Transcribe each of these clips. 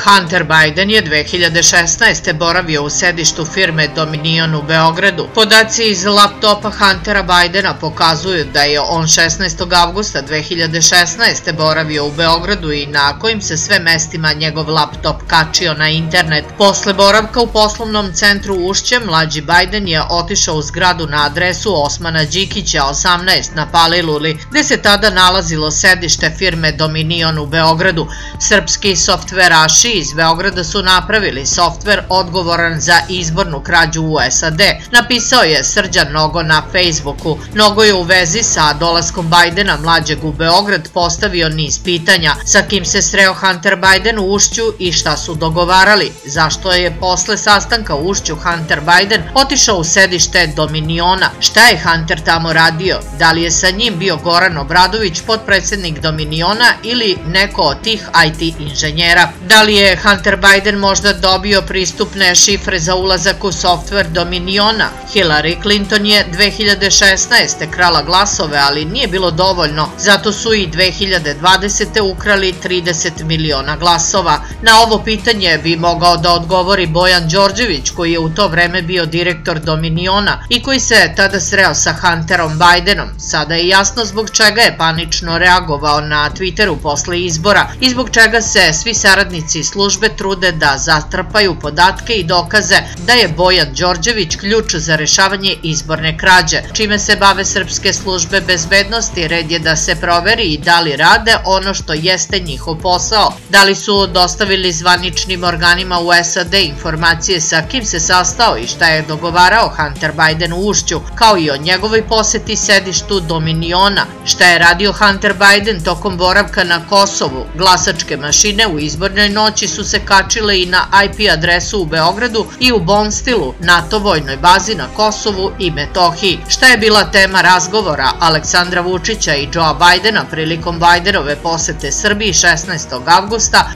Hunter Biden je 2016. boravio u sedištu firme Dominion u Beogradu. Podaci iz laptopa Huntera Bidena pokazuju da je on 16. avgusta 2016. boravio u Beogradu i na kojim se sve mestima njegov laptop kačio na internet. Posle boravka u poslovnom centru Ušće, mlađi Biden je otišao u zgradu na adresu Osmana Đikića 18 na Paliluli, gde se tada nalazilo sedište firme Dominion u Beogradu. Srpski softveraši iz Beograda su napravili softver odgovoran za izbornu krađu u SAD, napisao je Srđan Nogo na Facebooku. Nogo je u vezi sa dolaskom Bidena mlađeg u Beograd postavio niz pitanja: sa kim se sreo Hunter Biden u Ušću i šta su dogovarali, zašto je posle sastanka u Ušću Hunter Biden otišao u sedište Dominiona, šta je Hunter tamo radio, da li je sa njim bio Goran Obradović, potpredsednik Dominiona, ili neko od tih IT inženjera. Da li je Hunter Biden možda dobio pristupne šifre za ulazak u softver Dominiona? Hillary Clinton je 2016. krala glasove, ali nije bilo dovoljno, zato su i 2020. ukrali 30 miliona glasova. Na ovo pitanje bi mogao da odgovori Bojan Đorđević, koji je u to vreme bio direktor Dominiona i koji se tada sreo sa Hunterom Bidenom. Sada je jasno zbog čega je panično reagovao na Twitteru posle izbora i zbog čega se svi saradnici službe trude da zatrpaju podatke i dokaze da je Bojan Đorđević ključ za rešavanje izborne krađe. Čime se bave srpske službe bezbednosti, red je da se proveri i da li rade ono što jeste njihov posao. Da li su dostavili zvaničnim organima u SAD informacije sa kim se sastao i šta je dogovarao Hunter Biden u Ušću, kao i o njegovoj poseti sedištu Dominiona, šta je radio Hunter Biden tokom boravka na Kosovu. Glasačke mašine u izbornoj noći su se kačile i na IP adresu u Beogradu i u Bonstilu, NATO vojnoj bazi na Kosovu i Metohiji. Šta je bila tema razgovora Aleksandra Vučića i Joea Bidena prilikom Bidenove posete Srbiji 16. avgusta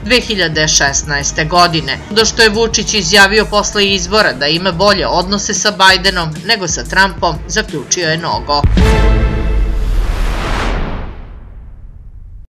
2016. godine? Do što je Vučić izjavio posle izbora da ima bolje odnose sa Bidenom nego sa Trumpom, zaključio je Nogo.